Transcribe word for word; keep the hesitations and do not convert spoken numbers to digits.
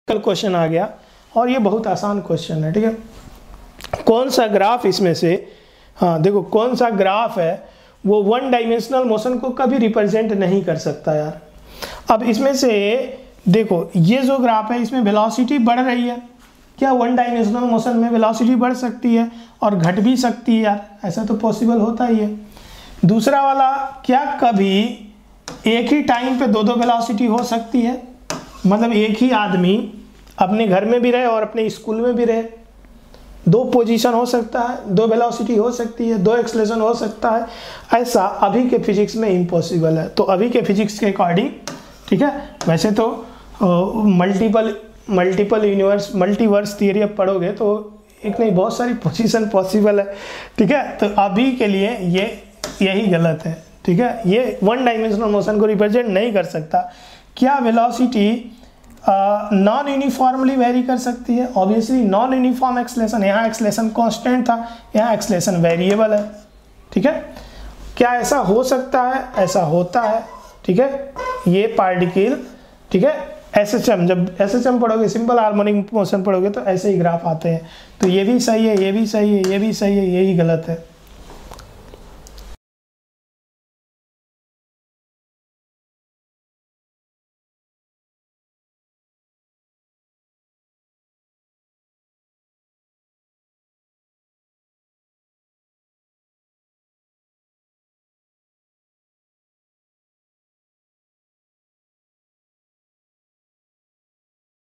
कल क्वेश्चन आ गया और ये बहुत आसान क्वेश्चन है, ठीक है। कौन सा ग्राफ इसमें से, हाँ देखो कौन सा ग्राफ है वो वन डायमेंशनल मोशन को कभी रिप्रेजेंट नहीं कर सकता यार। अब इसमें से देखो ये जो ग्राफ है इसमें वेलोसिटी बढ़ रही है, क्या वन डायमेंशनल मोशन में वेलोसिटी बढ़ सकती है और घट भी सकती है यार, ऐसा तो पॉसिबल होता ही है। दूसरा वाला, क्या कभी एक ही टाइम पे दो दो वेलोसिटी हो सकती है, मतलब एक ही आदमी अपने घर में भी रहे और अपने स्कूल में भी रहे, दो पोजीशन हो सकता है, दो वेलोसिटी हो सकती है, दो एक्सलेशन हो सकता है, ऐसा अभी के फिजिक्स में इम्पॉसिबल है। तो अभी के फिजिक्स के अकॉर्डिंग, ठीक है, वैसे तो multiple multiple universe multiverse theory अब पढ़ोगे तो एक नहीं बहुत सारी पोजीशन पॉसिबल है, ठीक है। तो अभी के लिए ये यही गलत है, ठीक है, ये वन डायमेंशनल मोशन को रिप्रेजेंट नहीं कर सकता। क्या वेलोसिटी नॉन यूनिफॉर्मली वेरी कर सकती है? ऑब्वियसली नॉन यूनिफॉर्म एक्सलेशन, यहाँ एक्सलेशन कांस्टेंट था, यहाँ एक्सलेशन वेरिएबल है, ठीक है। क्या ऐसा हो सकता है? ऐसा होता है, ठीक है। ये पार्टिकल, ठीक है, एस एच एम, जब एस एच एम पढ़ोगे, सिंपल हार्मोनिक मोशन पढ़ोगे तो ऐसे ही ग्राफ आते हैं। तो ये भी सही है, ये भी सही है, ये भी सही है, यही गलत है।